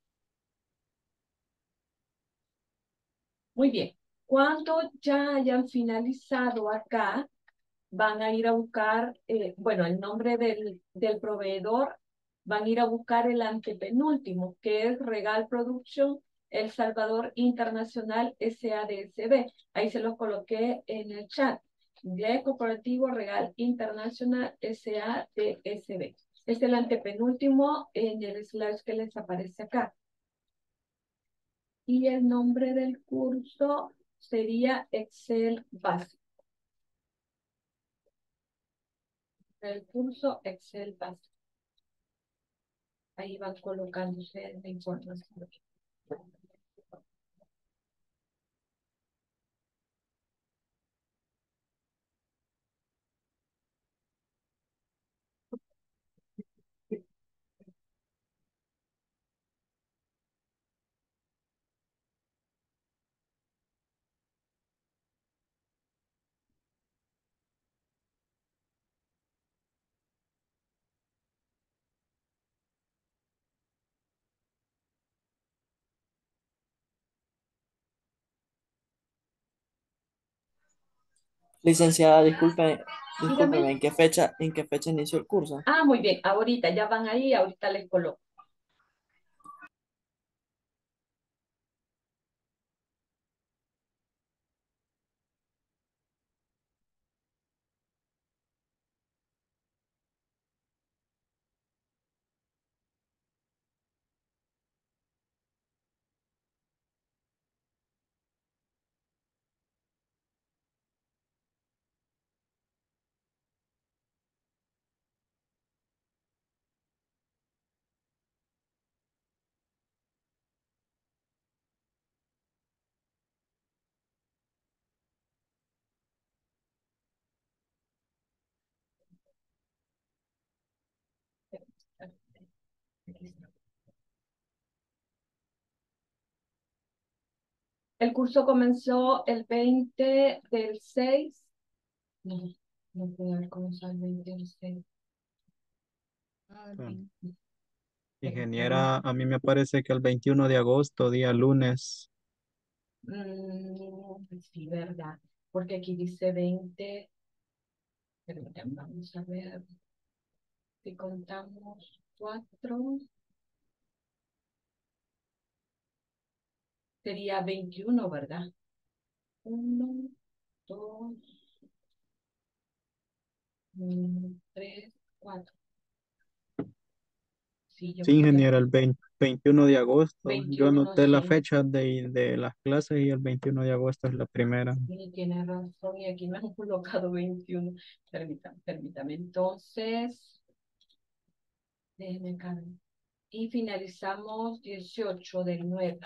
Muy bien. Cuando ya hayan finalizado acá, van a ir a buscar, bueno, el nombre del proveedor, van a ir a buscar el antepenúltimo, que es Regal Production El Salvador Internacional SADSB. Ahí se los coloqué en el chat. Inglés Corporativo Regal Internacional SADSB. Es el antepenúltimo en el slash que les aparece acá. Y el nombre del curso sería Excel Básico. El curso Excel Básico. Ahí van colocándose la información. Licenciada, disculpe, Dígame. discúlpeme, en qué fecha inició el curso? Ah, muy bien. Ahorita ya van ahí, ahorita les coloco. El curso comenzó el 20 del 6. No, no puedo haber comenzado el 20 del 6. Ingeniera, a mí me parece que el 21 de agosto, día lunes. Sí, verdad. Porque aquí dice 20. Permítanme, vamos a ver. Si contamos 4, sería 21, ¿verdad? 1, 2, 3, 4. Sí, yo Sí, creo que ingeniera, el 21 de agosto. Yo 21, anoté la sí. fecha de las clases y el 21 de agosto es la primera. Sí, tiene razón, y aquí me han colocado 21. Permítame. Entonces, déjenme cambiar. Y finalizamos 18 del 9.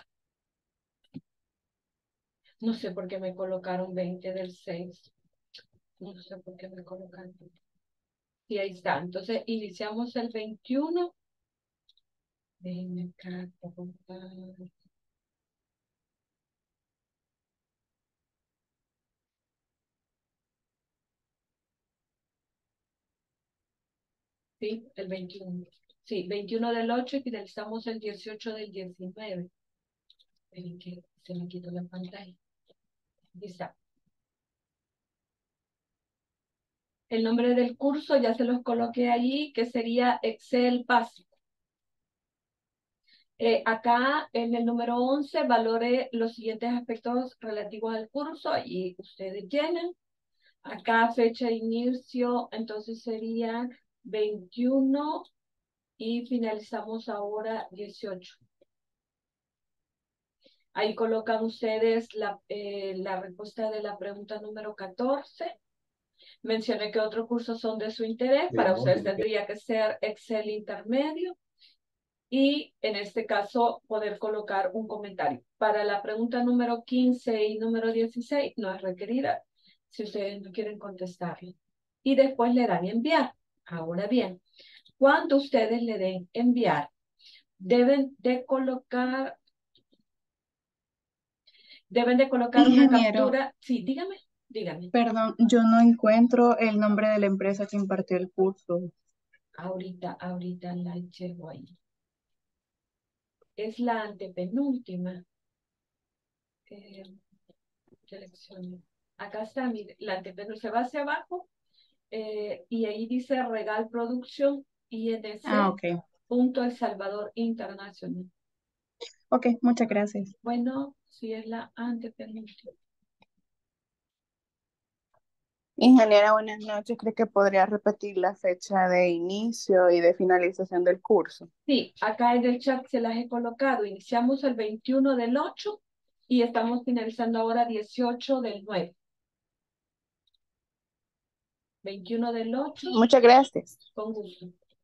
No sé por qué me colocaron 20 del 6. No sé por qué me colocaron. Sí, ahí está. Entonces, iniciamos el 21. Déjenme acá colocar. Sí, el 21. Sí, 21 del 8 y finalizamos el 18 del 19. Esperen que se me quitó la pantalla. Ahí está. El nombre del curso ya se los coloqué allí, que sería Excel Básico. Acá en el número 11 valore los siguientes aspectos relativos al curso y ustedes llenan. Acá fecha de inicio, entonces sería 21 y finalizamos ahora 18. Ahí colocan ustedes la respuesta de la pregunta número 14. Mencioné que otros cursos son de su interés. Para ustedes tendría que ser Excel intermedio. Y en este caso poder colocar un comentario. Para la pregunta número 15 y número 16 no es requerida si ustedes no quieren contestarle. Y después le dan enviar. Ahora bien, cuando ustedes le den enviar, deben de colocar una Ingeniero, captura. Sí, dígame. perdón, yo no encuentro el nombre de la empresa que impartió el curso. Ahorita la llevo ahí. Es la antepenúltima. Selecciono. Acá está, mire, la antepenúltima. Se va hacia abajo y ahí dice Regal Producción INC, Ah, ok. punto El Salvador Internacional. Ok, muchas gracias. Bueno, si es la antepenúltima. Ingeniera, buenas noches. ¿Cree que podría repetir la fecha de inicio y de finalización del curso? Sí, acá en el chat se las he colocado. Iniciamos el 21 del 8 y estamos finalizando ahora 18 del 9. 21 del 8. Muchas gracias. Con gusto.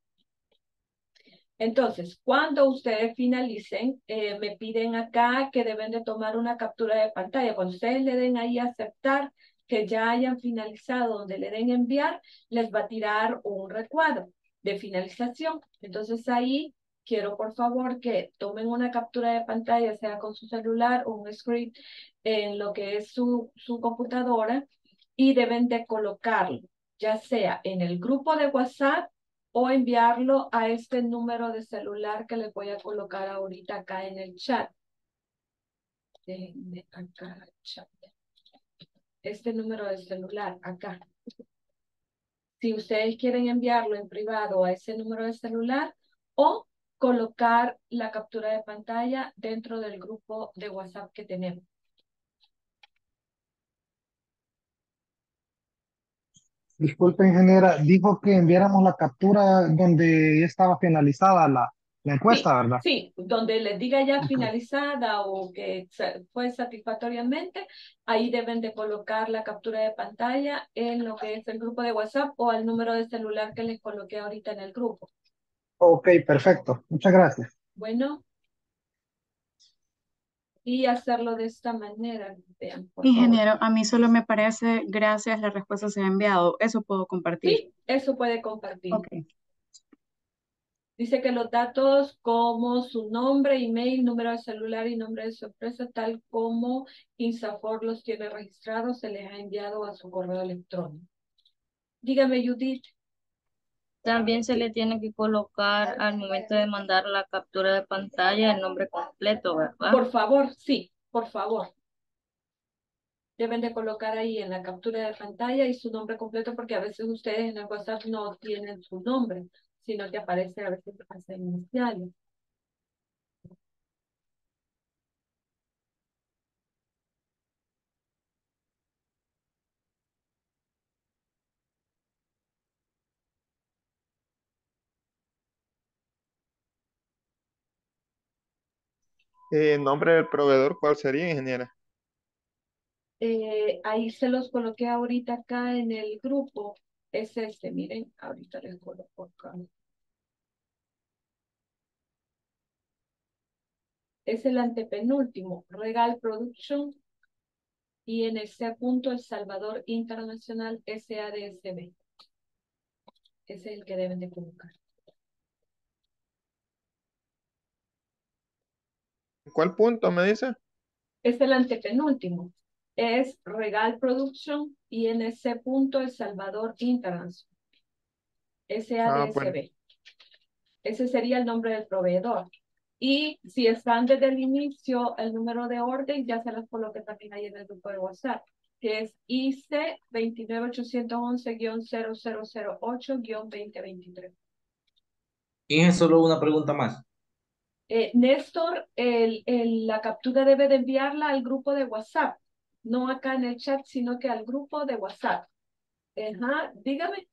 Entonces, cuando ustedes finalicen, me piden acá que deben de tomar una captura de pantalla. Cuando ustedes le den ahí a aceptar que ya hayan finalizado, donde le den enviar, les va a tirar un recuadro de finalización. Entonces ahí quiero por favor que tomen una captura de pantalla, sea con su celular o un screen en lo que es su computadora y deben de colocarlo, ya sea en el grupo de WhatsApp o enviarlo a este número de celular que les voy a colocar ahorita acá en el chat. Déjenme acá el chat. Este número de celular acá. Si ustedes quieren enviarlo en privado a ese número de celular o colocar la captura de pantalla dentro del grupo de WhatsApp que tenemos. Disculpe, ingeniera, dijo que enviáramos la captura donde ya estaba finalizada la Sí, encuesta, ¿verdad? sí, donde les diga ya Ok. finalizada o que fue satisfactoriamente, ahí deben de colocar la captura de pantalla en lo que es el grupo de WhatsApp o al número de celular que les coloqué ahorita en el grupo. Ok, perfecto. Muchas gracias. Bueno, y hacerlo de esta manera. Vean, por favor. Ingeniero, a mí solo me parece gracias, la respuesta se ha enviado. Eso puedo compartir. Sí, eso puede compartir. Ok. Dice que los datos como su nombre, email, número de celular y nombre de su empresa, tal como INSAFOR los tiene registrados, se les ha enviado a su correo electrónico. Dígame, Judith. También se le tiene que colocar al momento de mandar la captura de pantalla el nombre completo, ¿verdad? Por favor, sí, por favor. Deben de colocar ahí en la captura de pantalla y su nombre completo porque a veces ustedes en el WhatsApp no tienen su nombre, sino que aparece a veces hasta iniciales. Nombre del proveedor, ¿cuál sería, ingeniera? Ahí se los coloqué ahorita acá en el grupo. Es este, miren, ahorita les coloco acá. Es el antepenúltimo, Regal Production, INC punto El Salvador Internacional SADSB. Ese es el que deben de colocar. ¿Cuál punto me dice? Es el antepenúltimo. Es Regal Production, INC punto El Salvador Internacional Bueno. SADSB. Ese sería el nombre del proveedor. Y si están desde el inicio, el número de orden ya se los coloqué también ahí en el grupo de WhatsApp, que es IC 29811-0008-2023. Y es solo una pregunta más. Néstor, la captura debe de enviarla al grupo de WhatsApp, no acá en el chat, sino que al grupo de WhatsApp. Ajá, dígame.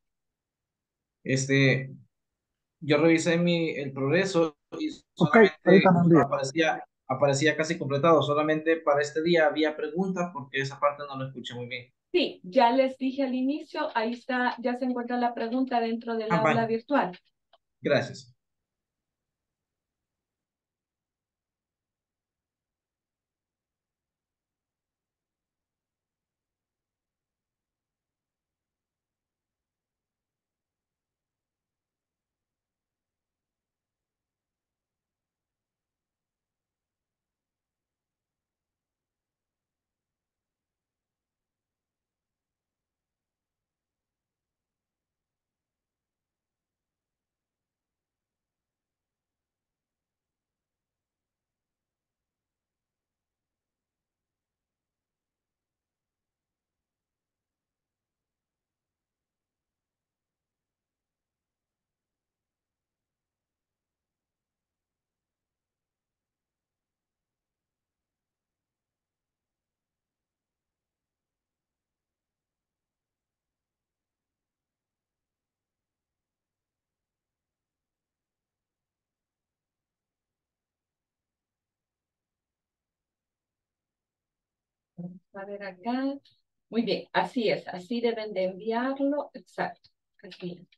Yo revisé el progreso y Ok, ahorita solamente me envío. aparecía casi completado. Solamente para este día había preguntas porque esa parte no lo escuché muy bien. Sí, ya les dije al inicio, ahí está, ya se encuentra la pregunta dentro del aula Vale. virtual. Gracias. Vamos a ver acá. Muy bien, así es, así deben de enviarlo. Exacto. Aquí es.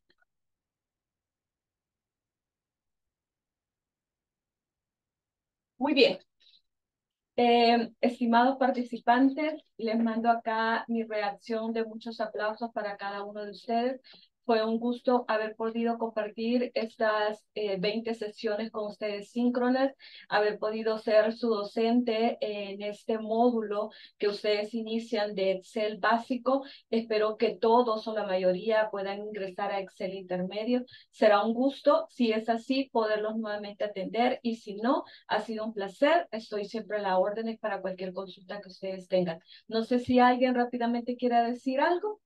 Muy bien. Estimados participantes, les mando acá mi reacción de muchos aplausos para cada uno de ustedes. Fue un gusto haber podido compartir estas 20 sesiones con ustedes síncronas, haber podido ser su docente en este módulo que ustedes inician de Excel básico. Espero que todos o la mayoría puedan ingresar a Excel intermedio. Será un gusto, si es así, poderlos nuevamente atender, y si no, ha sido un placer. Estoy siempre a la orden para cualquier consulta que ustedes tengan. No sé si alguien rápidamente quiera decir algo.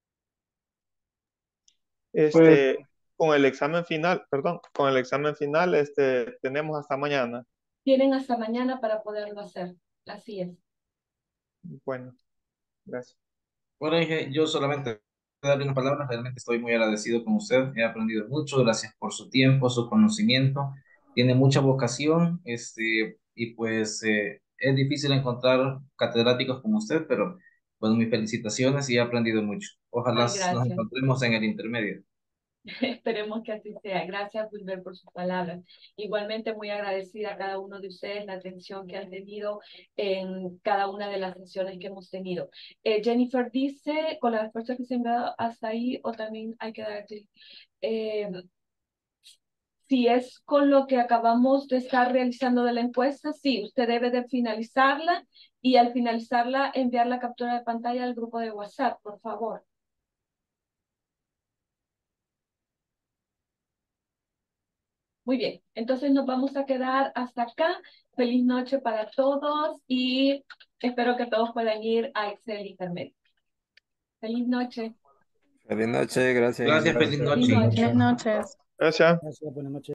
Pues Con el examen final, perdón, con el examen final, tenemos hasta mañana. Tienen hasta mañana para poderlo hacer. Así es. Bueno, gracias. Bueno, Inge, yo solamente darle una palabra, realmente estoy muy agradecido con usted, he aprendido mucho, gracias por su tiempo, su conocimiento, tiene mucha vocación, y pues es difícil encontrar catedráticos como usted, pero bueno, mis felicitaciones y he aprendido mucho. Ojalá Ay, nos gracias. encontremos en el intermedio. Esperemos que así sea. Gracias, Wilber, por sus palabras. Igualmente, muy agradecida a cada uno de ustedes la atención que han tenido en cada una de las sesiones que hemos tenido. Jennifer dice, con la respuesta que se me ha dado hasta ahí, o también hay que dar clic. Si es con lo que acabamos de estar realizando de la encuesta, sí, usted debe de finalizarla y al finalizarla enviar la captura de pantalla al grupo de WhatsApp, por favor. Muy bien, entonces nos vamos a quedar hasta acá. Feliz noche para todos y espero que todos puedan ir a Excel Intermedio. Feliz noche. Feliz noche, gracias, Gracias, Ingrid. feliz Feliz noche. noche. Buenas noches. Gracias. Gracias, buenas noches.